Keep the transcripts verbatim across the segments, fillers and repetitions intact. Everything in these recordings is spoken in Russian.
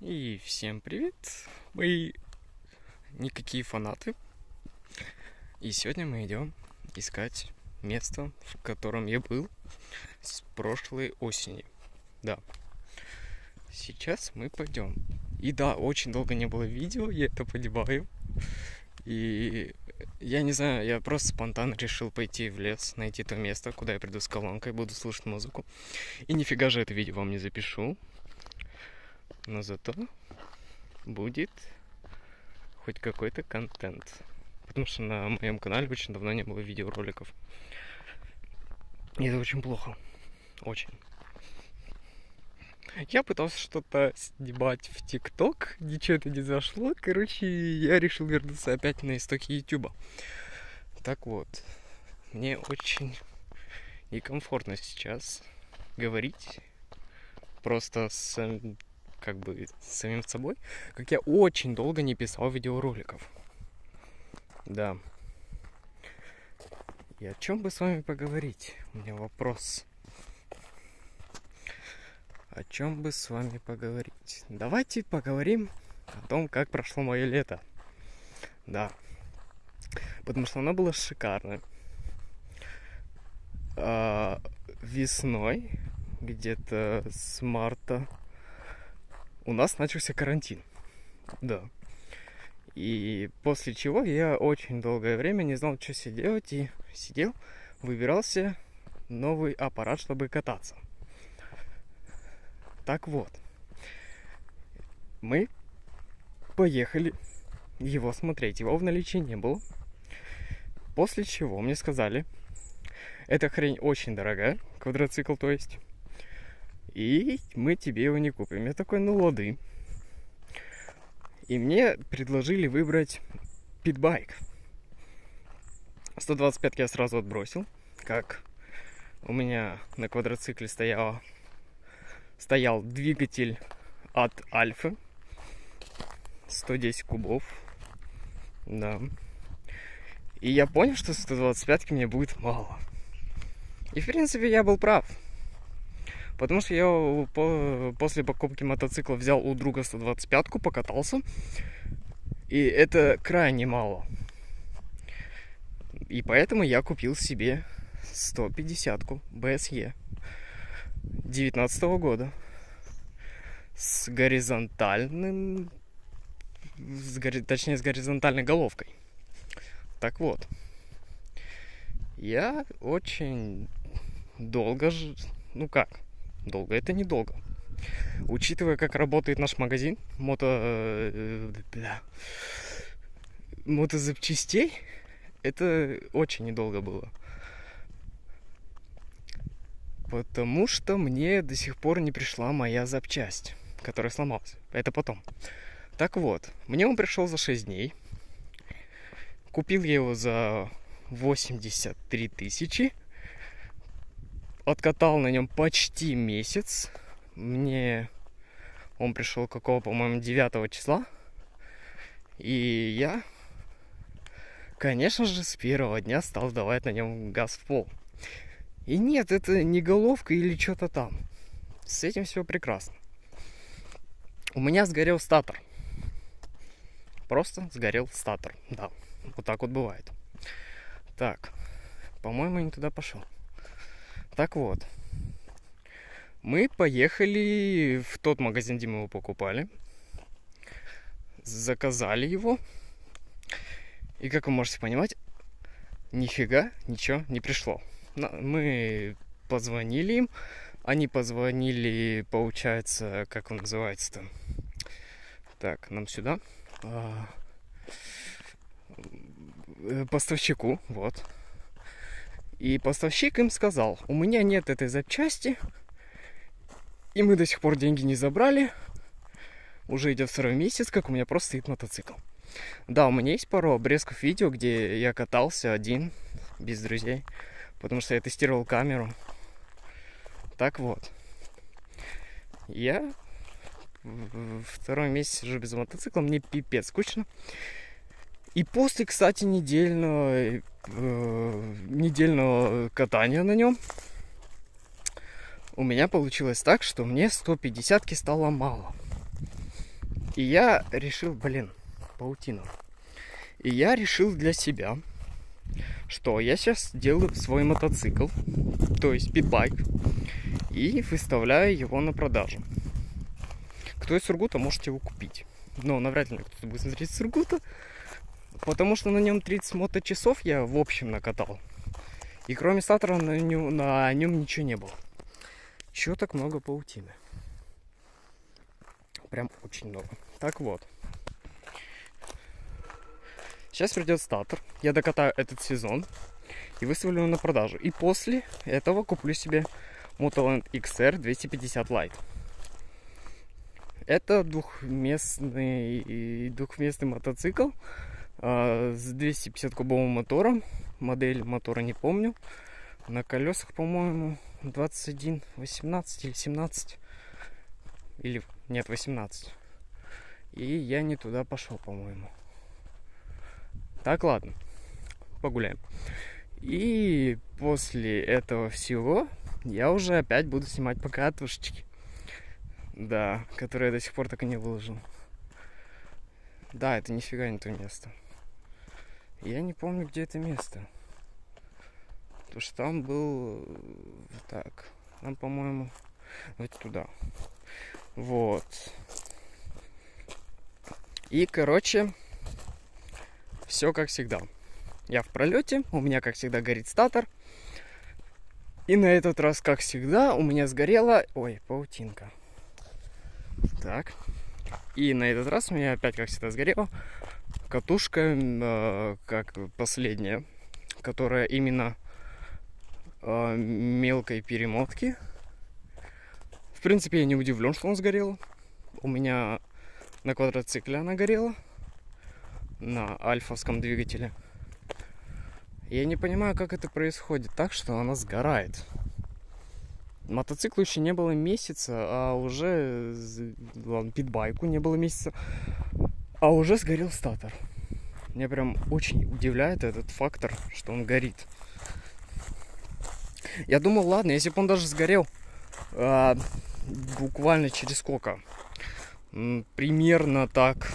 И всем привет! Мы никакие фанаты. И сегодня мы идем искать место, в котором я был с прошлой осени. Да. Сейчас мы пойдем. И да, очень долго не было видео, я это понимаю. И я не знаю, я просто спонтанно решил пойти в лес, найти то место, куда я приду с колонкой, буду слушать музыку. И нифига же это видео вам не запишу. Но зато будет хоть какой-то контент. Потому что на моем канале очень давно не было видеороликов. И это очень плохо. Очень. Я пытался что-то снимать в ТикТок, ничего это не зашло. Короче, я решил вернуться опять на истоки Ютуба. Так вот, мне очень некомфортно сейчас говорить просто с, как бы, с самим собой, как я очень долго не писал видеороликов. Да. И о чем бы с вами поговорить? У меня вопрос. О чем бы с вами поговорить? Давайте поговорим о том, как прошло мое лето. Да. Потому что оно было шикарное. А, весной, где-то с марта, у нас начался карантин. Да. И после чего я очень долгое время не знал, что себе делать. И сидел, выбирался новый аппарат, чтобы кататься. Так вот, мы поехали его смотреть. Его в наличии не было. После чего мне сказали, эта хрень очень дорогая, квадроцикл то есть, и мы тебе его не купим. Я такой, ну лады. И мне предложили выбрать питбайк. сто двадцать пятки я сразу отбросил, как у меня на квадроцикле стоял, стоял двигатель от Альфы, сто десять кубов, да. И я понял, что сто двадцать пятки мне будет мало. И в принципе я был прав. Потому что я после покупки мотоцикла взял у друга сто двадцать пятку, покатался. И это крайне мало. И поэтому я купил себе сто пятидесятку бэ эс е девятнадцатого года. С горизонтальным... С гори... Точнее, с горизонтальной головкой. Так вот. Я очень долго... ж- Ну как? Долго это недолго. Учитывая, как работает наш магазин мото... э, бля, мотозапчастей, это очень недолго было. Потому что мне до сих пор не пришла моя запчасть, которая сломалась. Это потом. Так вот, мне он пришел за шесть дней. Купил я его за восемьдесят три тысячи. Откатал на нем почти месяц. Мне он пришел какого, по-моему, девятого числа. И я, конечно же, с первого дня стал давать на нем газ в пол. И нет, это не головка или что-то там. С этим все прекрасно. У меня сгорел статор. Просто сгорел статор. Да, вот так вот бывает. Так, по-моему, я не туда пошел. Так вот, мы поехали в тот магазин, где мы его покупали, заказали его, и, как вы можете понимать, нифига ничего не пришло. Мы позвонили им, они позвонили, получается, как он называется-то, так, нам сюда, поставщику, вот. И поставщик им сказал, у меня нет этой запчасти, и мы до сих пор деньги не забрали. Уже идет второй месяц, как у меня просто стоит мотоцикл. Да, у меня есть пару обрезков видео, где я катался один, без друзей, потому что я тестировал камеру. Так вот. Я второй месяц сижу без мотоцикла, мне пипец скучно. И после, кстати, недельного, э, недельного катания на нем у меня получилось так, что мне сто пятидесятки стало мало. И я решил, блин, паутина. И я решил для себя, что я сейчас делаю свой мотоцикл, то есть питбайк, и выставляю его на продажу. Кто из Сургута, можете его купить. Но навряд ли кто-то будет смотреть с Сургута, потому что на нем тридцать моточасов я в общем накатал. И кроме стартера на нем, на нем ничего не было. Чего так много паутины? Прям очень много. Так вот. Сейчас придет стартер. Я докатаю этот сезон и выставлю его на продажу. И после этого куплю себе Motoland икс ар двести пятьдесят Lite. Это двухместный, двухместный мотоцикл э, с двести пятьдесят кубовым мотором. Модель мотора не помню. На колесах, по-моему, двадцать один восемнадцать или семнадцать. Или нет, восемнадцать. И я не туда пошел, по-моему. Так, ладно. Погуляем. И после этого всего я уже опять буду снимать покатушечки. Да, которые я до сих пор так и не выложил. Да, это нифига не то место. Я не помню, где это место. Потому что там был... Так, там, по-моему... Давайте туда. Вот. И, короче, все как всегда. Я в пролете, у меня, как всегда, горит статор. И на этот раз, как всегда, у меня сгорела... Ой, паутинка. Так. И на этот раз у меня опять, как всегда, сгорела катушка, э, как последняя, которая именно э, мелкой перемотки. В принципе, я не удивлен, что он сгорел. У меня на квадроцикле она горела. На альфовском двигателе. Я не понимаю, как это происходит так, что она сгорает. Мотоциклу еще не было месяца, а уже... Ладно, питбайку не было месяца, а уже сгорел статор. Меня прям очень удивляет этот фактор, что он горит. Я думал, ладно, если бы он даже сгорел а, буквально через сколько? М, примерно так.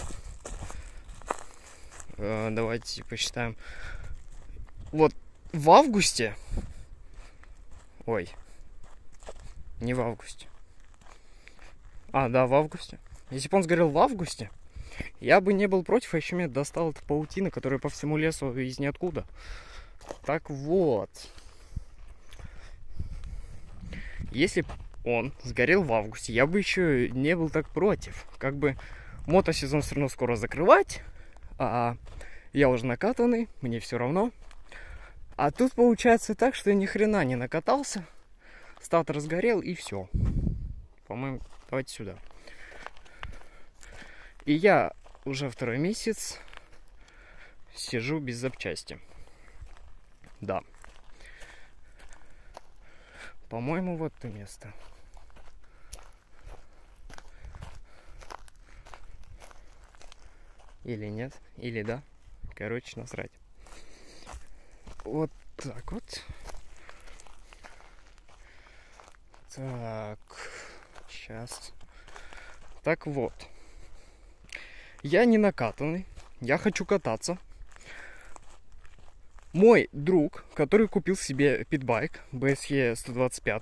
А, давайте посчитаем. Вот в августе... Ой... Не в августе. А, да, в августе. Если бы он сгорел в августе, я бы не был против, а еще меня достала эта паутина, которая по всему лесу из ниоткуда. Так вот. Если бы он сгорел в августе, я бы еще не был так против. Как бы мотосезон все равно скоро закрывать, а я уже накатанный, мне все равно. А тут получается так, что я ни хрена не накатался. Статор сгорел, и все. По-моему, давайте сюда. И я уже второй месяц сижу без запчасти. Да. По-моему, вот это место. Или нет, или да. Короче, насрать. Вот так вот. Так, сейчас. Так вот. Я не накатанный. Я хочу кататься. Мой друг, который купил себе питбайк би эс и сто двадцать пять,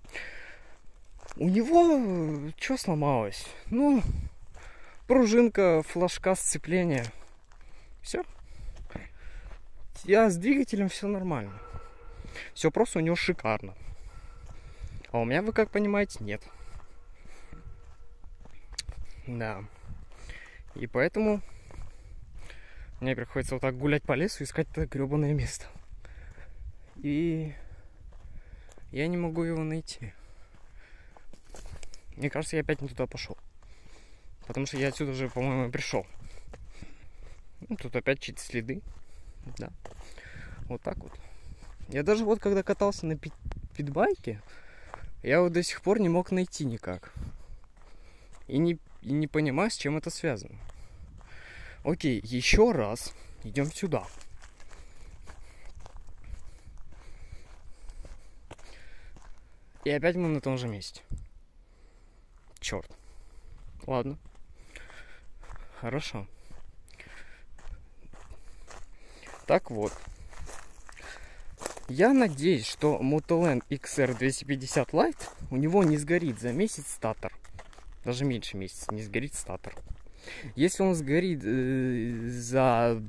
у него что сломалось? Ну, пружинка, флажка сцепления. Все. Я с двигателем все нормально. Все просто у него шикарно. А у меня, вы как понимаете, нет. Да. И поэтому мне приходится вот так гулять по лесу и искать это гребаное место. И я не могу его найти. Мне кажется, я опять не туда пошел. Потому что я отсюда же, по-моему, пришел. Ну, тут опять чьи-то следы. Да. Вот так вот. Я даже вот когда катался на пит- питбайке, я вот до сих пор не мог найти никак. И не, и не понимаю, с чем это связано. Окей, еще раз идем сюда. И опять мы на том же месте. Черт. Ладно. Хорошо. Так вот. Я надеюсь, что Motoland икс ар двести пятьдесят Lite у него не сгорит за месяц статор. Даже меньше месяца не сгорит статор. Если он сгорит э, за...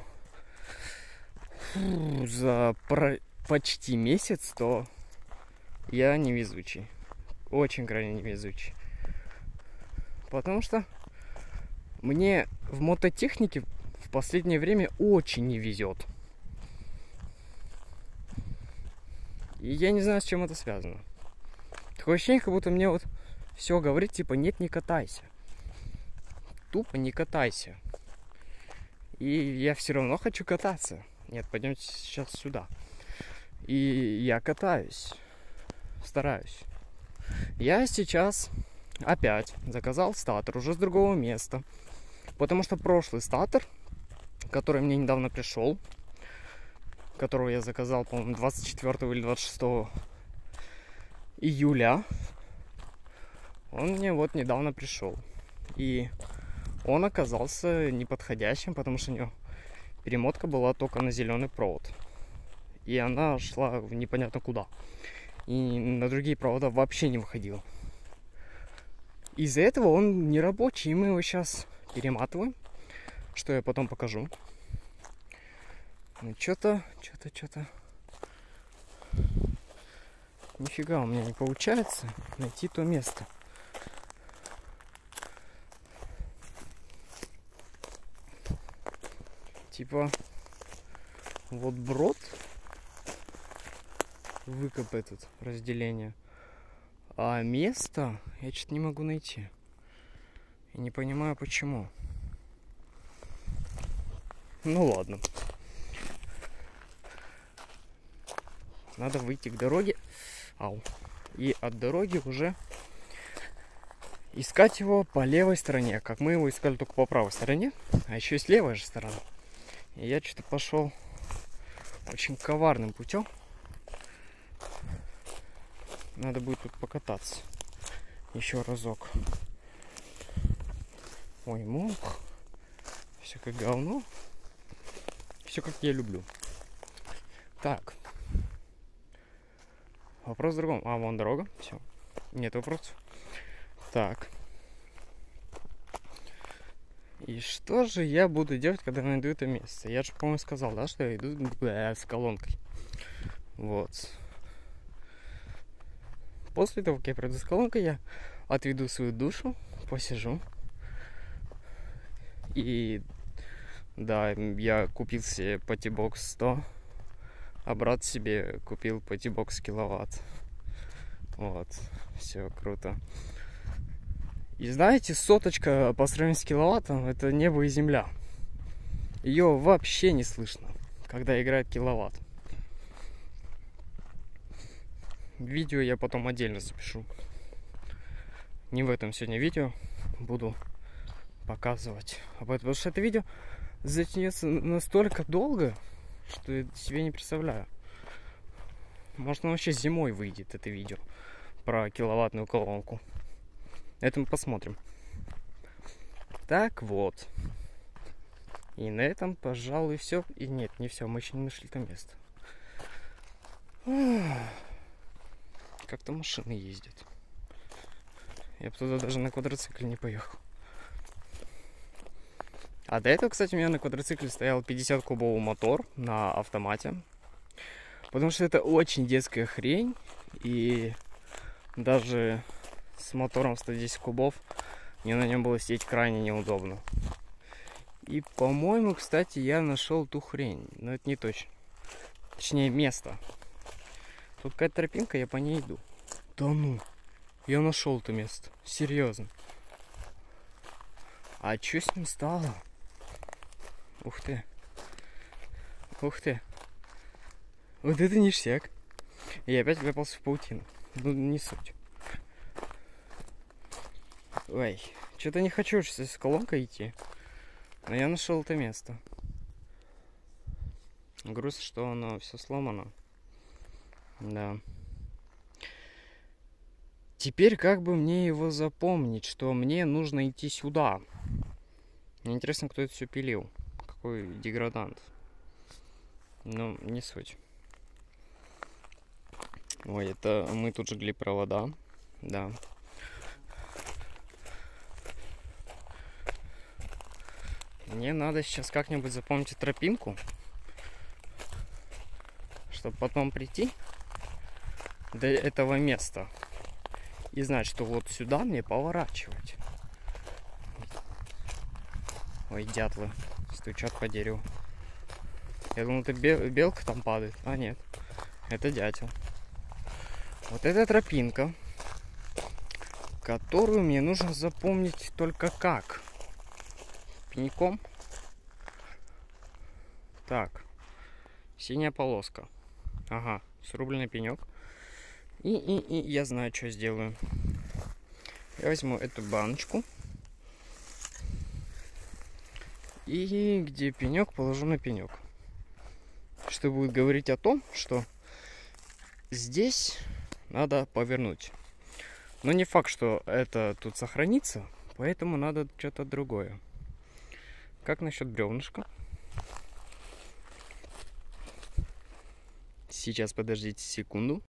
Фу, за про... почти месяц, то я невезучий. Очень крайне невезучий. Потому что мне в мототехнике в последнее время очень не везет. И я не знаю, с чем это связано. Такое ощущение, как будто мне вот все говорит, типа, нет, не катайся. Тупо не катайся. И я все равно хочу кататься. Нет, пойдемте сейчас сюда. И я катаюсь. Стараюсь. Я сейчас опять заказал статор уже с другого места. Потому что прошлый статор, который мне недавно пришел, которого я заказал, по-моему, двадцать четвёртого или двадцать шестого июля, он мне вот недавно пришел. И он оказался неподходящим, потому что у него перемотка была только на зеленый провод. И она шла непонятно куда. И на другие провода вообще не выходила. Из-за этого он не рабочий, и мы его сейчас перематываем, что я потом покажу. Ну, что-то, что-то, что-то... Нифига у меня не получается найти то место. Типа, вот брод, выкоп этот, разделение. А место я что-то не могу найти. И не понимаю, почему. Ну ладно. Надо выйти к дороге. Ау. И от дороги уже искать его по левой стороне. Как мы его искали только по правой стороне. А еще есть левая же сторона. И я что-то пошел очень коварным путем. Надо будет тут покататься. Еще разок. Ой, мох. Все как говно. Все как я люблю. Так. Вопрос в другом. А, вон дорога. Все. Нет вопросов. Так. И что же я буду делать, когда найду это место? Я же, по-моему, сказал, да, что я иду э, с колонкой. Вот. После того, как я пройду с колонкой, я отведу свою душу, посижу. И да, я купил себе Patibox сто. А брат себе купил Patibox киловатт. Вот. Все круто. И знаете, соточка по сравнению с киловаттом — это небо и земля. Ее вообще не слышно, когда играет киловатт. Видео я потом отдельно запишу. Не в этом сегодня видео буду показывать об этом, потому что это видео затянется настолько долго, что я себе не представляю. Может, оно вообще зимой выйдет, это видео про киловаттную колонку. Это мы посмотрим. Так вот. И на этом, пожалуй, все. И нет, не все, мы еще не нашли то место. Как-то машины ездят. Я бы туда даже на квадроцикле не поехал. А до этого, кстати, у меня на квадроцикле стоял пятьдесят кубовый мотор на автомате. Потому что это очень детская хрень. И даже с мотором сто десять кубов мне на нем было сидеть крайне неудобно. И, по-моему, кстати, я нашел ту хрень. Но это не точно. Точнее, место. Тут какая-то тропинка, я по ней иду. Да ну, я нашел это место. Серьезно. А что с ним стало? Ух ты. Ух ты. Вот это ништяк. Я опять вляпался в паутину. Ну, не суть. Ой, что-то не хочу с колонкой идти. Но я нашел это место. Грустно, что оно все сломано. Да. Теперь как бы мне его запомнить, что мне нужно идти сюда. Мне интересно, кто это все пилил. Какой деградант. Ну, не суть. Ой, это мы тут жгли провода. Да. Мне надо сейчас как-нибудь запомнить тропинку, чтобы потом прийти до этого места и знать, что вот сюда мне поворачивать. Ой, дятлы стучат по дереву. Я думал, это белка там падает. А нет, это дятел. Вот эта тропинка, которую мне нужно запомнить только как. Пеньком. Так, синяя полоска. Ага, срубленный пенек. И, и, и я знаю, что сделаю. Я возьму эту баночку. И где пенек, положу на пенек. Что будет говорить о том, что здесь надо повернуть. Но не факт, что это тут сохранится, поэтому надо что-то другое. Как насчет бревнышка? Сейчас подождите секунду.